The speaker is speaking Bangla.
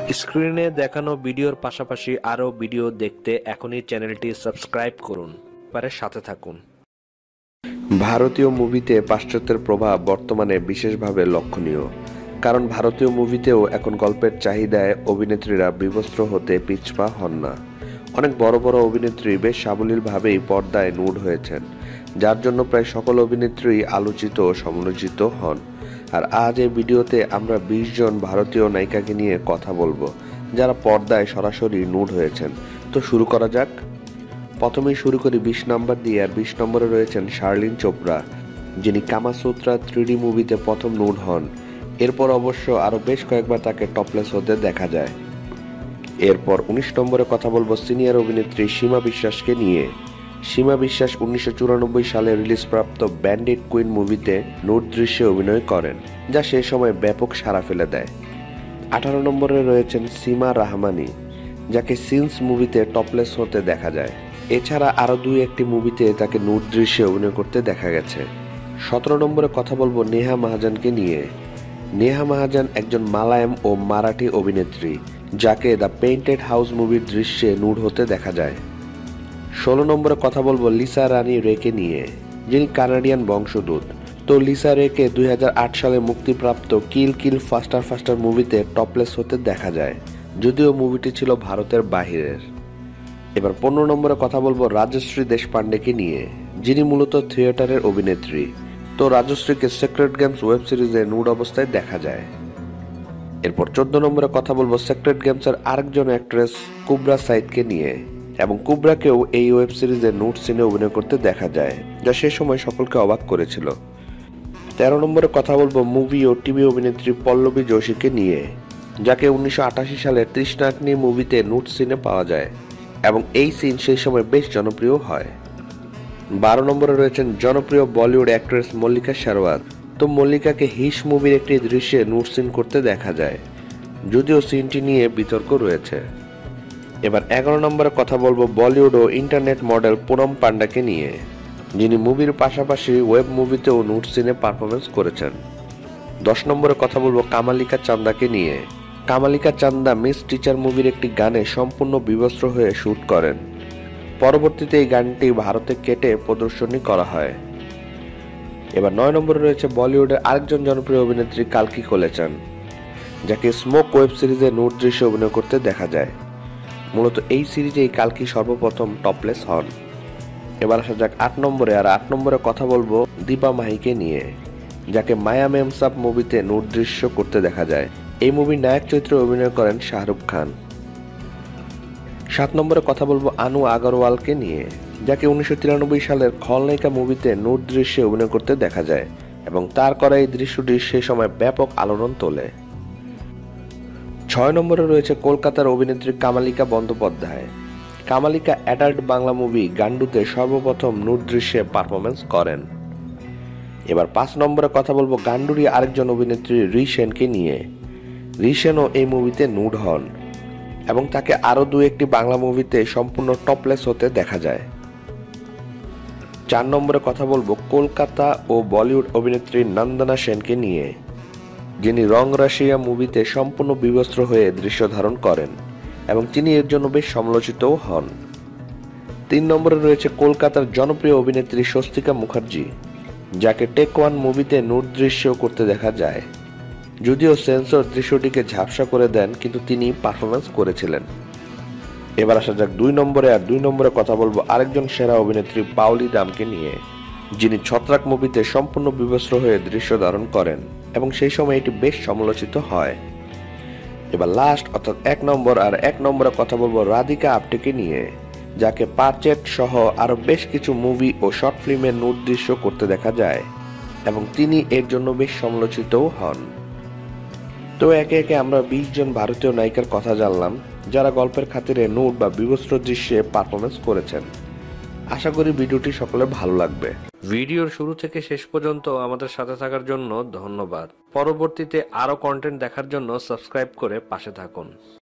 স্ক্রিনে দেখানো ভিডিওর পাশাপাশি আরও ভিডিও দেখতে এখনই চ্যানেলটি সাবস্ক্রাইব করুন, সাথে থাকুন। ভারতীয় মুভিতে পাশ্চাত্যের প্রভাব বর্তমানে বিশেষভাবে লক্ষণীয়, কারণ ভারতীয় মুভিতেও এখন গল্পের চাহিদায় অভিনেত্রীরা বিবস্ত্র হতে পিছপা হন না। অনেক বড় বড় অভিনেত্রী বেশ সাবলীলভাবেই পর্দায় নুড হয়েছেন, যার জন্য প্রায় সকল অভিনেত্রী আলোচিত ও সমালোচিত হন। আর আজ এই ভিডিওতে আমরা 20 জন ভারতীয় নায়িকাকে নিয়ে কথা বলবো যারা পর্দায় সরাসরি নুড হয়েছেন। তো শুরু করা যাক। প্রথমেই শুরু করি 20 নম্বর দিয়ে। আর 20 নম্বরে রয়েছেন শার্লিন চোপড়া, যিনি কামাসূত্রা 3D মুভিতে প্রথম নুড হন। এরপর অবশ্য আরও বেশ কয়েকবার তাকে টপলেস হতে দেখা যায়। এরপর 19 নম্বরে কথা বলবো সিনিয়র অভিনেত্রী সীমা বিশ্বাসকে নিয়ে। সীমা বিশ্বাস 1994 সালে রিলিজপ্রাপ্ত ব্যান্ডিট কুইন মুভিতে নুড দৃশ্যে অভিনয় করেন, যা সে সময় ব্যাপক সাড়া ফেলে দেয়। 18 নম্বরে রয়েছেন সীমা রাহমানি, যাকে সিন্স মুভিতে টপলেস হতে দেখা যায়। এছাড়া আরও একটি মুভিতে তাকে নুড দৃশ্যে অভিনয় করতে দেখা গেছে। 17 নম্বরে কথা বলবো নেহা মহাজনকে নিয়ে। নেহা মহাজন একজন মালায়াম ও মারাঠি অভিনেত্রী, যাকে দ্য পেইন্টেড হাউস মুভির দৃশ্যে নুড হতে দেখা যায়। 16 নম্বরে কথা বলবো লিসা রানী রেকে নিয়ে, যিনি কানাডিয়ান বংশোদ্ভূত। তো লিসা রেকে 2008 সালে মুক্তিপ্রাপ্ত কিল কিল ফাস্টার ফাস্টার মুভিতে টপলেস হতে দেখা যায়, যদিও মুভিটি ছিল ভারতের বাহিরের। এবার 15 নম্বরে কথা বলবো রাজশ্রী দেশপান্ডেকে নিয়ে, যিনি মূলত থিয়েটারের অভিনেত্রী। তো রাজশ্রীকে সিক্রেট গেমস ওয়েব সিরিজে নুড অবস্থায় দেখা যায়। এরপর 14 নম্বরে কথা বলবো সিক্রেট গেমসের আরেকজন অ্যাক্ট্রেস কুবরা সাইদকে নিয়ে, এবং কুবরাকেও এই ওয়েব সিরিজে নুড সিনে অভিনয় করতে দেখা যায়, যা সে সময় সকলকে অবাক করেছিল। 13 নম্বরে কথা বলবো মুভি ও টিভি অভিনেত্রী পল্লবী যোশীকে নিয়ে, যাকে 1988 সালের তৃষ্ণাগ্নি মুভিতে নুড সিনে পাওয়া যায়, এবং এই সিন সেই সময় বেশ জনপ্রিয় হয়। 12 নম্বরে রয়েছেন জনপ্রিয় বলিউড অ্যাক্ট্রেস মল্লিকা শেরওয়াত। তো মল্লিকাকে হিস মুভির একটি দৃশ্যে নুড সিন করতে দেখা যায়, যদিও সিনটি নিয়ে বিতর্ক রয়েছে। এবার 11 নম্বরে কথা বলবো বলিউড ও ইন্টারনেট মডেল পুনম পান্ডাকে নিয়ে, যিনি মুভির পাশাপাশি ওয়েব মুভিতেও নুড সিনে পারফরমেন্স করেছেন। 10 নম্বরে কথা বলবো কামালিকা চান্দাকে নিয়ে। কামালিকা চান্দা মিস টিচার মুভির একটি গানে সম্পূর্ণ বিবস্ত্র হয়ে শুট করেন। পরবর্তীতে এই গানটি ভারতে কেটে প্রদর্শনী করা হয়। এবার 9 নম্বরে রয়েছে বলিউডের আরেকজন জনপ্রিয় অভিনেত্রী কালকি কোলেচান, যাকে স্মোক ওয়েব সিরিজে নুড দৃশ্যে অভিনয় করতে দেখা যায়। মূলত এই সিরিজেই কালকি সর্বপ্রথম টপলেস হন। এবার আসা যাক 8 নম্বরে। আর 8 নম্বরে কথা বলবো দীপা মাহিকে নিয়ে, যাকে মায়া মেমসাব মুভিতে নুড দৃশ্য করতে দেখা যায়। এই মুভির নায়ক চরিত্রে অভিনয় করেন শাহরুখ খান। 7 নম্বরে কথা বলবো আনু আগরওয়ালকে নিয়ে, যাকে 1993 সালের খলনায়িকা মুভিতে নুড দৃশ্যে অভিনয় করতে দেখা যায়, এবং তার করা এই দৃশ্যটি সে সময় ব্যাপক আলোড়ন তোলে। 6 নম্বরে রয়েছে কলকাতার অভিনেত্রী কামালিকা বন্দ্যোপাধ্যায়। কামালিকা অ্যাডাল্ট বাংলা মুভি গান্ডুতে সর্বপ্রথম নুড দৃশ্যে পারফরমেন্স করেন। এবার 5 নম্বরে কথা বলবো গান্ডুরি আরেকজন অভিনেত্রী রি সেনকে নিয়ে। রি সেনও এই মুভিতে নুড হন, এবং তাকে আরও একটি বাংলা মুভিতে সম্পূর্ণ টপলেস হতে দেখা যায়। 4 নম্বরে কথা বলবো কলকাতা ও বলিউড অভিনেত্রী নন্দনা সেনকে নিয়ে, যিনি রং রাশিয়া মুভিতে সম্পূর্ণ বিবস্ত্র হয়ে দৃশ্য ধারণ করেন, এবং তিনি এর জন্য বেশ সমালোচিতও হন। 3 নম্বরে রয়েছে কলকাতার জনপ্রিয় অভিনেত্রী স্বস্তিকা মুখার্জি, যাকে টেক ওয়ান মুভিতে নুড দৃশ্য করতে দেখা যায়, যদিও সেন্সর দৃশ্যটিকে ঝাপসা করে দেন, কিন্তু তিনি পারফরমেন্স করেছিলেন। এবার আসা যাক 2 নম্বরে। আর 2 নম্বরে কথা বলবো আরেকজন সেরা অভিনেত্রী পাওলি দামকে নিয়ে, যিনি ছত্রাক মুভিতে সম্পূর্ণ বিবস্ত্র হয়ে দৃশ্য ধারণ করেন, এবং সেই সময় এটি বেশ সমালোচিত হয়। এবার লাস্ট অর্থাৎ 1 নম্বর। আর 1 নম্বরে কথা বলবো রাধিকা আপ্টেকে নিয়ে, যাকে পারচেট সহ আরো বেশ কিছু মুভি ও শর্ট ফিল্মে নুড দৃশ্য করতে দেখা যায়, এবং তিনি এর জন্য বেশ সমালোচিতও হন। তো একে একে আমরা 20 জন ভারতীয় নায়িকার কথা জানলাম, যারা গল্পের খাতিরে নুড বা বিবস্ত্র দৃশ্যে পারফরমেন্স করেছেন। আশা করি ভিডিওটি সকলের ভালো লাগবে। ভিডিওর শুরু থেকে শেষ পর্যন্ত আমাদের সাথে থাকার জন্য ধন্যবাদ। পরবর্তীতে আরো কন্টেন্ট দেখার জন্য সাবস্ক্রাইব করে পাশে থাকুন।